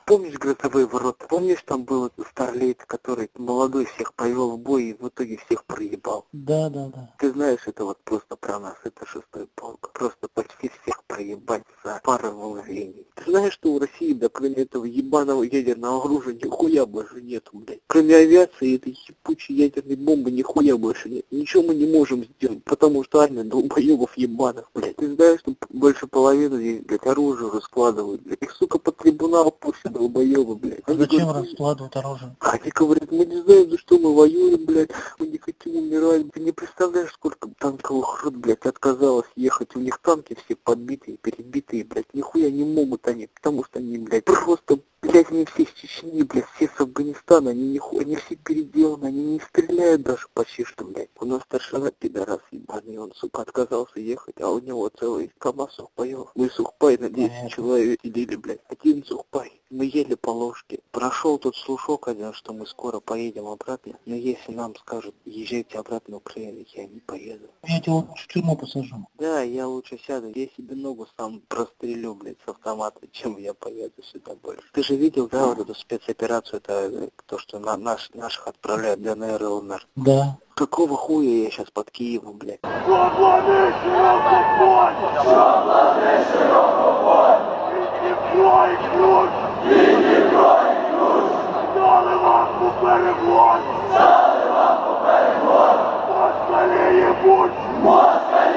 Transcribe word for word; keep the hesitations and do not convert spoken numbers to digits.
Помнишь грозовые ворота? Помнишь, там был этот старлейт, который молодой всех повел в бой и в итоге всех проебал? Да, да, да. Ты знаешь, это вот просто про нас, это шестой полк. Просто почти всех проебать за пару мгновений. Ты знаешь, что у России, да, кроме этого ебаного ядерного оружия, нихуя больше нету, блядь. Кроме авиации и этой ебучей ядерной бомбы, нихуя больше нет. Ничего мы не можем сделать, потому что армия долбоебов ебаных, блядь. Ты знаешь, что больше половины здесь, блядь, оружие раскладывают, блядь. Их, сука, по трибуналу пусть долбоебы, блядь. А зачем раскладывать оружие? Они говорят, мы не знаем, за что мы воюем, блядь, мы не хотим умирать. Ты не представляешь, сколько танковых рот, блядь, отказалось ехать. У них танки все подбитые, перебитые, блядь. Нихуя не могут они, потому что они, блядь, просто, блядь, они все с Чечни, блядь, все с Афганистана. Они нихуя, они все переделаны, они не стреляют даже почти что, блядь. У нас старшина пидорас ебаный, он, сука, отказался ехать, а у него целый КамАЗ сухпаев. Мы сухпай на десять человек сидели, блядь. Один сухпай. Мы ели по ложке. Прошел тот слушок один, что мы скоро поедем обратно. Но если нам скажут, езжайте обратно в Украину, я не поеду. Я тебя лучше в тюрьму посажу. Да, я лучше сяду. Я себе ногу сам прострелю, блядь, с автомата, чем я поеду сюда больше. Ты же видел, да, вот эту спецоперацию, это то, что на наш, наших отправляют в ДНР и ЛНР? Да. Какого хуя я сейчас под Киевом, блядь? Шоблани широко поль! Шоблани широко поль! І крой ключ! І крой ключ! Дали вам поперегон! Дали вам поперегон! Москалі єбуть! Москалі!